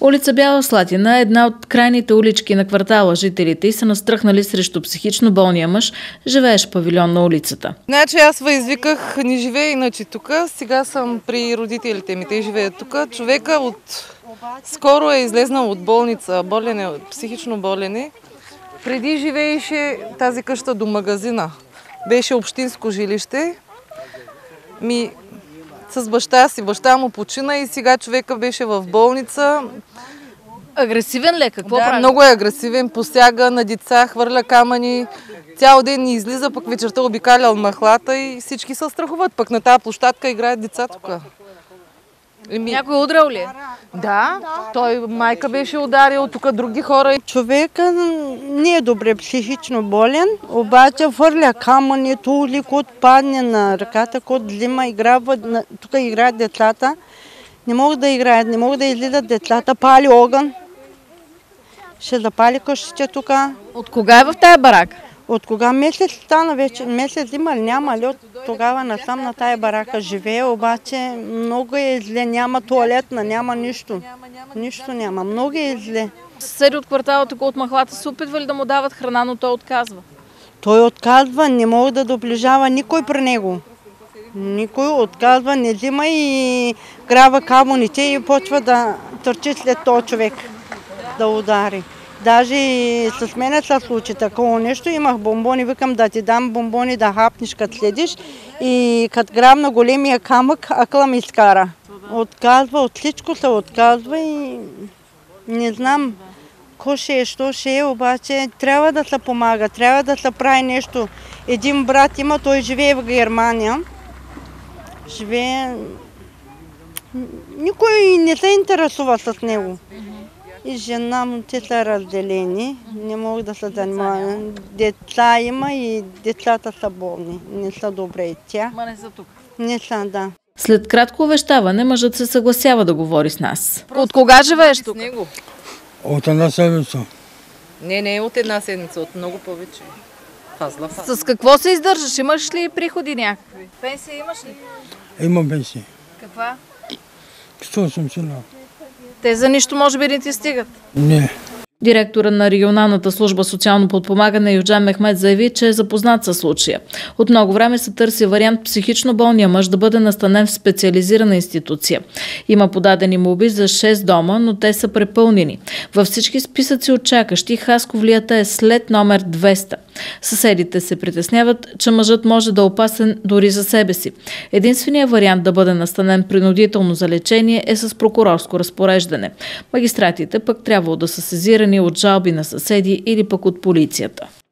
Улица Бяла Слатина е една от крайните улички на квартала. Жителите и са настръхнали срещу психично болния мъж, живеещ в павилион на улицата. Значи аз извиках, не живея иначе тук. Сега съм при родителите ми, те живеят тук. Човека скоро е излезнал от болница, психично болен. Преди живееше тази къща до магазина. Беше общинско жилище. С баща му почина и сега човека беше в болница. Агресивен ли? Какво прави? Много е агресивен, посяга на деца, хвърля камъни. Цял ден ни излиза, пък вечерта обикалял махлата и всички се страхуват. Пък на тази площадка играят деца тук. Някой удрал ли? Да, той майка беше ударил, тук други хора. Човека не е добре психично болен, обаче хвърля камъни, тули, кот падне на ръката, кот взима, тук играят децата. Не могат да играят, не могат да излизат децата, пали огън. Ще запали къщите тук. От кога е в тая барака? От кога месец стана вече? Месец има ли, няма ли? От тогава насам на тая барака живее, обаче много е зле. Няма туалетна, няма нищо. Нищо няма. Много е зле. Съседи от квартала тук от махлата се опитвали да му дават храна, но той отказва. Той отказва, не може да доближава никой при него. Никой отказва, не взима и грава камъните и почва да търчи след този човек, да удари. Даже и с мене се случи такова нещо. Имах бомбони, викам да ти дам бомбони да хапнеш като следиш. И като грабна големия камък, акъла ми изкара. Отказва, от всичко се отказва и не знам какво ще е, що ще е, обаче трябва да се помага, трябва да се прави нещо. Един брат има, той живее в Германия. Никой не се интересува с него. И жена му, те са разделени, не могат да се занимават. Деца има и децата са болни, не са добре и тя. Ма не са тук? Не са, да. След кратко увещаване, мъжът се съгласява да говори с нас. От кога живееш тук? От една седмица. Не от една седмица, от много повече. С какво се издържаш? Имаш ли приходи някакви? Пенсия имаш ли? Имам пенсия. Каква? 180 лева. Те за нищо може би не ти стигат? Не. Директора на регионалната служба социално подпомагане Юджан Мехмед заяви, че е запознат със случая. От много време се търси вариант психично болния мъж да бъде настанен в специализирана институция. Има подадени молби за 6 дома, но те са препълнени. Във всички списъци от чакащи Хасковлията е след номер 200. Съседите се притесняват, че мъжът може да е опасен дори за себе си. Единственият вариант да бъде настанен принудително за лечение е с прокурорско разпореждане. Магистратите пък трябвало да са сезирани от жалби на съседи или пък от полицията.